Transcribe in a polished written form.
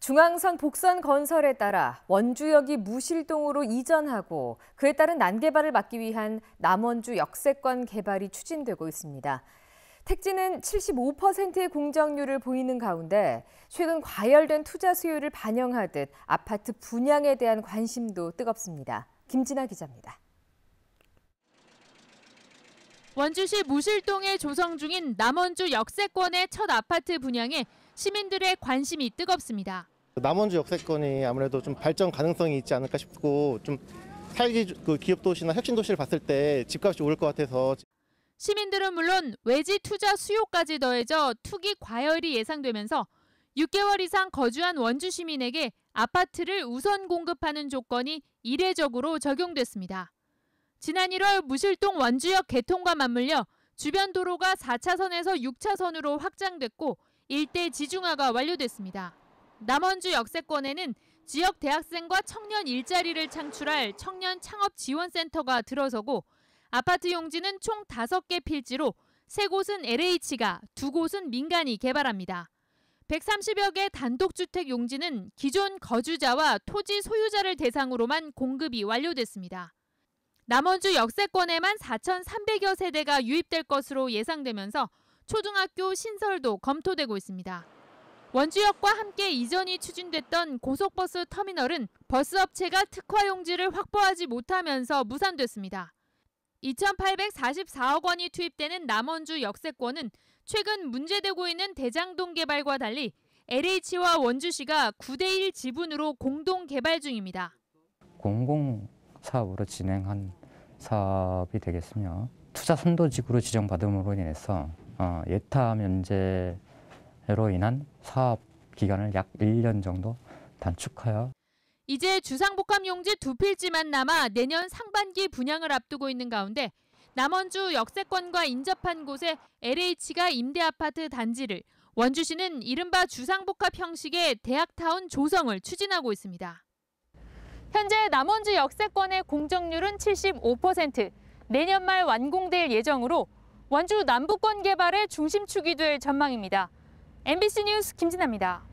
중앙선 복선 건설에 따라 원주역이 무실동으로 이전하고 그에 따른 난개발을 막기 위한 남원주 역세권 개발이 추진되고 있습니다. 택지는 75%의 공정률을 보이는 가운데 최근 과열된 투자 수요를 반영하듯 아파트 분양에 대한 관심도 뜨겁습니다. 김진아 기자입니다. 원주시 무실동에 조성 중인 남원주 역세권의 첫 아파트 분양에 시민들의 관심이 뜨겁습니다. 남원주 역세권이 아무래도 좀 발전 가능성이 있지 않을까 싶고 좀 기업 도시나 혁신 도시를 봤을 때 집값이 오를 것 같아서. 시민들은 물론 외지 투자 수요까지 더해져 투기 과열이 예상되면서 6개월 이상 거주한 원주 시민에게 아파트를 우선 공급하는 조건이 이례적으로 적용됐습니다. 지난 1월 무실동 원주역 개통과 맞물려 주변 도로가 4차선에서 6차선으로 확장됐고 일대 지중화가 완료됐습니다. 남원주 역세권에는 지역 대학생과 청년 일자리를 창출할 청년 창업 지원센터가 들어서고 아파트 용지는 총 5개 필지로 3곳은 LH가, 2곳은 민간이 개발합니다. 130여 개 단독주택 용지는 기존 거주자와 토지 소유자를 대상으로만 공급이 완료됐습니다. 남원주 역세권에만 4,300여 세대가 유입될 것으로 예상되면서 초등학교 신설도 검토되고 있습니다. 원주역과 함께 이전이 추진됐던 고속버스 터미널은 버스업체가 특화 용지를 확보하지 못하면서 무산됐습니다. 2,844억 원이 투입되는 남원주 역세권은 최근 문제되고 있는 대장동 개발과 달리 LH와 원주시가 9대1 지분으로 공동 개발 중입니다. 공공사업으로 진행한 사업이 되겠으며 투자 선도직으로 지정받음으로 인해서 예타 면제로 인한 사업 기간을 약 1년 정도 단축하여 이제 주상복합 용지 2필지만 남아 내년 상반기 분양을 앞두고 있는 가운데 남원주 역세권과 인접한 곳에 LH가 임대아파트 단지를, 원주시는 이른바 주상복합 형식의 대학타운 조성을 추진하고 있습니다. 현재 남원주 역세권의 공정률은 75%, 내년 말 완공될 예정으로 원주 남부권 개발의 중심축이 될 전망입니다. MBC 뉴스 김진아입니다.